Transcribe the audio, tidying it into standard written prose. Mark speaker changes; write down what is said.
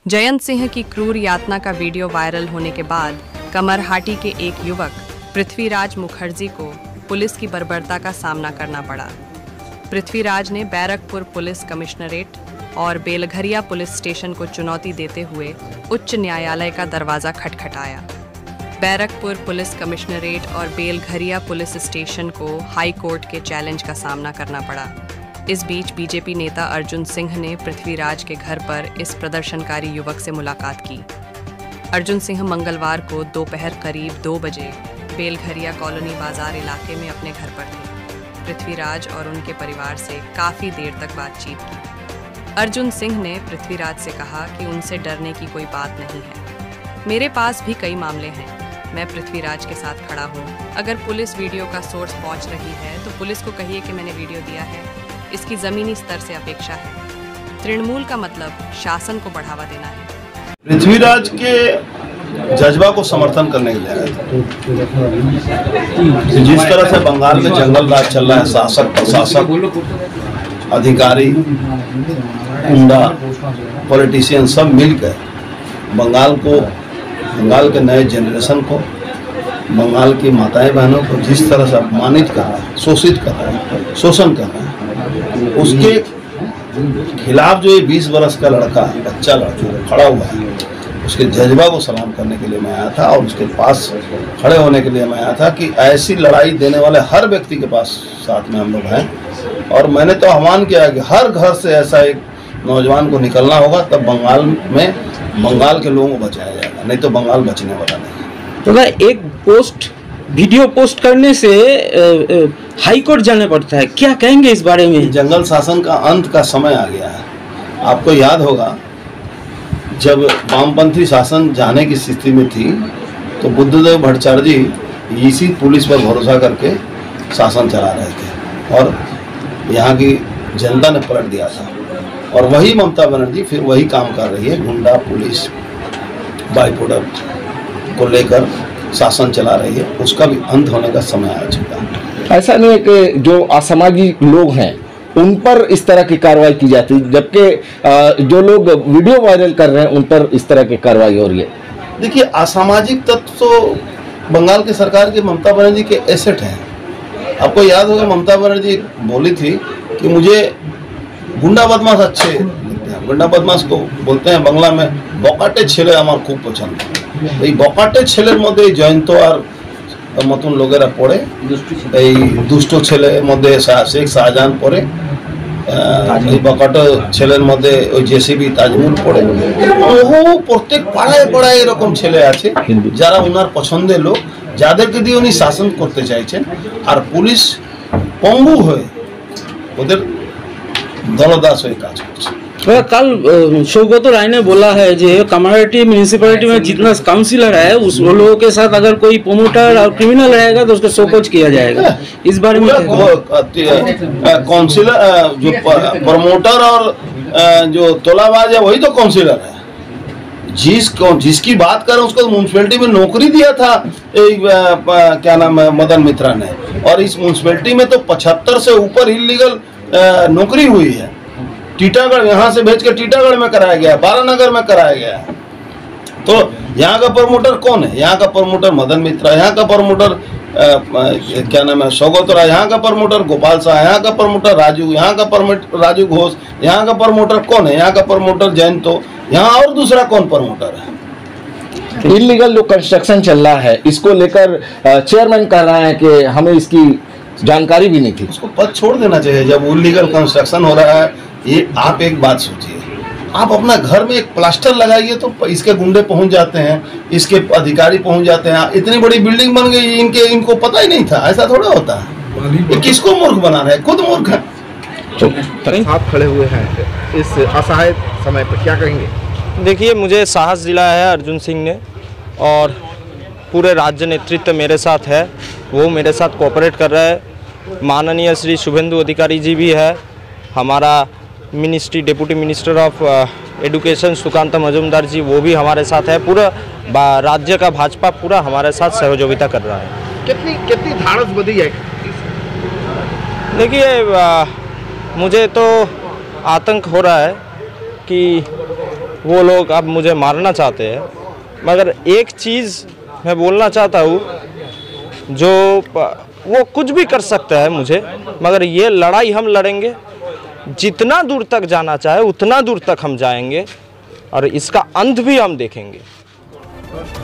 Speaker 1: जयंत सिंह की क्रूर यातना का वीडियो वायरल होने के बाद कमरहाटी के एक युवक पृथ्वीराज मुखर्जी को पुलिस की बर्बरता का सामना करना पड़ा। पृथ्वीराज ने बैरकपुर पुलिस कमिश्नरेट और बेलघरिया पुलिस स्टेशन को चुनौती देते हुए उच्च न्यायालय का दरवाजा खटखटाया। बैरकपुर पुलिस कमिश्नरेट और बेलघरिया पुलिस स्टेशन को हाई कोर्ट के चैलेंज का सामना करना पड़ा। इस बीच बीजेपी नेता अर्जुन सिंह ने पृथ्वीराज के घर पर इस प्रदर्शनकारी युवक से मुलाकात की। अर्जुन सिंह मंगलवार को दोपहर करीब 2 बजे बेलघरिया कॉलोनी बाजार इलाके में अपने घर पर थे। पृथ्वीराज और उनके परिवार से काफ़ी देर तक बातचीत की। अर्जुन सिंह ने पृथ्वीराज से कहा कि उनसे डरने की कोई बात नहीं है, मेरे पास भी कई मामले हैं, मैं पृथ्वीराज के साथ खड़ा हूँ। अगर पुलिस वीडियो का सोर्स पहुँच रही है तो पुलिस को कहिए कि मैंने वीडियो दिया है, इसकी ज़मीनी स्तर से अपेक्षा है। तृणमूल का मतलब शासन को बढ़ावा देना है।
Speaker 2: पृथ्वीराज के जज्बा को समर्थन करने के लिए आए थे। जिस तरह से बंगाल में जंगल राज चल रहा है, शासक प्रशासक अधिकारी गुंडा पॉलिटिशियन सब मिलकर बंगाल के नए जनरेशन को, बंगाल की माताएं बहनों को जिस तरह से अपमानित कर रहा है, शोषित कर रहा है, शोषण कर रहा है, उसके खिलाफ जो ये 20 वर्ष का बच्चा लड़का खड़ा हुआ है, उसके जज्बा को सलाम करने के लिए मैं आया था और उसके पास खड़े होने के लिए मैं आया था कि ऐसी लड़ाई देने वाले हर व्यक्ति के पास साथ में हम लोग हैं। और मैंने तो आह्वान किया कि हर घर से ऐसा एक नौजवान को निकलना होगा, तब बंगाल के लोगों को बचाया जाएगा, नहीं तो बंगाल बचने वाला नहीं।
Speaker 3: तो एक वीडियो पोस्ट करने से हाई कोर्ट जाना पड़ता है, क्या कहेंगे इस बारे में?
Speaker 2: जंगल शासन का अंत का समय आ गया है। आपको याद होगा जब वामपंथी शासन जाने की स्थिति में थी तो बुद्धदेव भट्टाचार्य जी इसी पुलिस पर भरोसा करके शासन चला रहे थे और यहाँ की जनता ने पलट दिया था। और वही ममता बनर्जी फिर वही काम कर रही है, गुंडा पुलिस बाइपोलर को लेकर शासन चला रही है, उसका भी अंत होने का समय आ चुका है।
Speaker 3: ऐसा नहीं है कि जो असामाजिक लोग हैं उन पर इस तरह की कार्रवाई की जाती है, जबकि जो लोग वीडियो वायरल कर रहे हैं उन पर इस तरह की कार्रवाई हो रही है।
Speaker 2: देखिए, असामाजिक तत्व तो बंगाल की सरकार की ममता बनर्जी के एसेट हैं। आपको याद होगा ममता बनर्जी बोली थी कि मुझे गुंडा बदमाश अच्छे लगते हैं। गुंडा बदमाश को बोलते हैं बांग्ला में बकाटे छेले আমার খুব পছন্দ। এই বকাটে ছেলের মধ্যে জয়ন্ত আর মতন লোকেরা পড়ে, এই দুষ্ট ছেলের মধ্যে শেখ শাহজাহান পড়ে, এই বকাটে ছেলের মধ্যে ওই জেসিবি তাজমুল পড়ে, প্রত্যেক পাড়ায় পাড়ায় এরকম ছেলে আছে যারা ওনার পছন্দের লোক, যাদেরকে দিয়ে উনি শাসন করতে চাইছেন। আর পুলিশ পঙ্গু হয়ে ওদের দলদাস হয়ে কাজ করছে।
Speaker 3: कल सौगत राय ने बोला है जो कमरहाटी म्यूनिसिपैलिटी में जितना काउंसिलर है उस लोगों के साथ अगर कोई प्रोमोटर और क्रिमिनल रहेगा तो उसको शोकॉज किया जाएगा। इस बारे में
Speaker 2: काउंसिलर जो प्रमोटर और जो तोलाबाज है वही तो काउंसिलर है। जिसकी बात कर रहे हैं उसको म्यूनिसिपैलिटी में नौकरी दिया था क्या नाम है मदन मित्रा ने, और इस म्यूनिसिपैलिटी में तो 75 से ऊपर इलीगल नौकरी हुई है। टीटागढ़ यहाँ से भेज के टीटागढ़ में कराया गया, बारानगर में कराया गया। तो यहाँ का प्रमोटर कौन है? यहाँ का प्रमोटर मदन मित्रा, यहाँ का प्रमोटर क्या नाम है सौगत राय, यहाँ का प्रमोटर गोपाल शाह, यहाँ का प्रमोटर राजू, यहाँ का प्रमोटर राजू घोष, यहाँ का प्रमोटर कौन है? यहाँ का प्रमोटर जयंतो, यहाँ और दूसरा कौन प्रमोटर है?
Speaker 3: इलीगल जो कंस्ट्रक्शन चल रहा है इसको लेकर चेयरमैन कह रहा है कि हमें इसकी जानकारी भी नहीं थी।
Speaker 2: उसको पद छोड़ देना चाहिए। जब इलीगल कंस्ट्रक्शन हो रहा है, ये आप एक बात सोचिए, आप अपना घर में एक प्लास्टर लगाइए तो इसके गुंडे पहुंच जाते हैं, इसके अधिकारी पहुंच जाते हैं। इतनी बड़ी बिल्डिंग बन गई, इनको पता ही नहीं था। ऐसा थोड़ा होता है। ये किसको मूर्ख बना रहे हैं? खुद मूर्ख है।
Speaker 4: आप खड़े हुए हैं इस असहाय समय पर, क्या कहेंगे?
Speaker 5: देखिए, मुझे साहस दिलाया है अर्जुन सिंह ने और पूरे राज्य नेतृत्व मेरे साथ है, वो मेरे साथ कोऑपरेट कर रहा है। माननीय श्री शुभेंदु अधिकारी जी भी है, हमारा deputy minister of education Sukanta Majumdar ji वो भी हमारे साथ है। पूरा राज्य का भाजपा पूरा हमारे साथ सहयोगिता कर रहा है।
Speaker 4: कितनी धाड़स बधी है?
Speaker 5: देखिए, मुझे तो आतंक हो रहा है कि वो लोग अब मुझे मारना चाहते हैं। मगर एक चीज़ मैं बोलना चाहता हूँ, जो वो कुछ भी कर सकता है मुझे, मगर ये लड़ाई हम लड़ेंगे, जितना दूर तक जाना चाहे उतना दूर तक हम जाएंगे और इसका अंत भी हम देखेंगे।